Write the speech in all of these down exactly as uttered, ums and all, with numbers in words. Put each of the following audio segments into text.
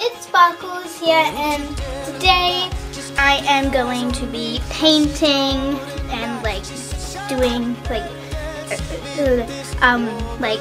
it's Sparkles here, and today I am going to be painting and like doing like uh, um like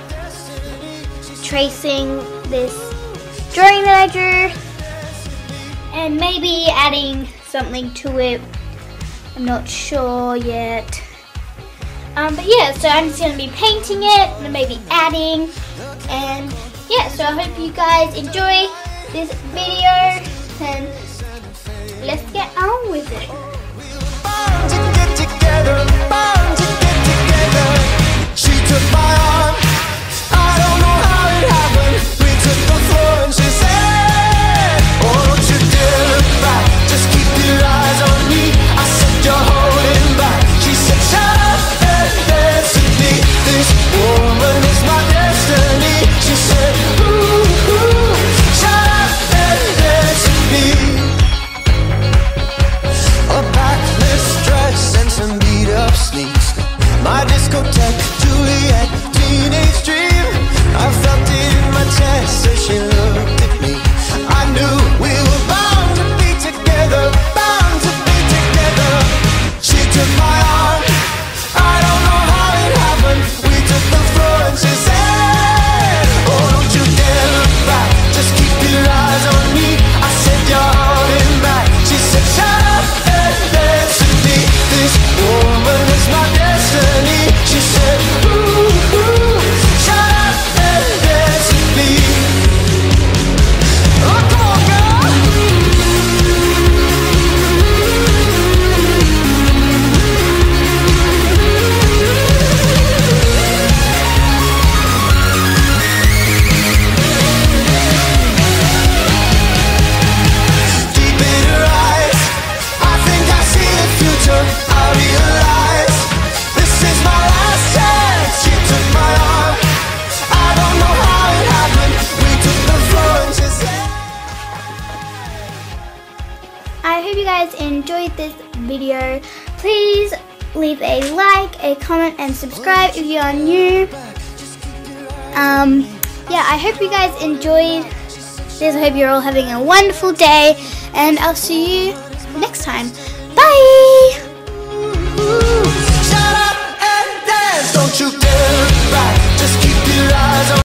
tracing this drawing that I drew and maybe adding something to it. I'm not sure yet. Um, but yeah, so I'm just going to be painting it and maybe adding, and yeah, so I hope you guys enjoy this video and let's get on with it. Bound to get together, bound to get together. She took my arm, I don't know how it happened. We took the floor and she said, oh, don't you dare look back, just keep your eyes on me. I said, you're holding back. She said, shut up and dance with me. This woman is my destiny. She said, ooh, ooh, shut up and dance with me. A backless dress and some beat up sneaks. My discotheque, Juliet, teenage dream. I felt it in my chest as she looked at me. I knew we were bound to be together, bound to be together. She took my arm, I don't know how it happened. We took the floor and she said, oh, don't you dare look back, just keep your eyes on me. I said, you're holding back. She said, shut up and dance with me. This woman is my destiny. She said, ooh, ooh, shut up and dance with me. Oh, come on, girl. Deep in her eyes, I think I see the future. I realize this is my last chance. She took my arm, I don't know how it happened. We took the floor and she said, I hope you guys enjoyed this video. Please leave a like, a comment, and subscribe if you are new. Um, yeah, I hope you guys enjoyed this. I hope you're all having a wonderful day, and I'll see you next time. Bye! shut up and dance. Don't you dare look back, just keep your eyes on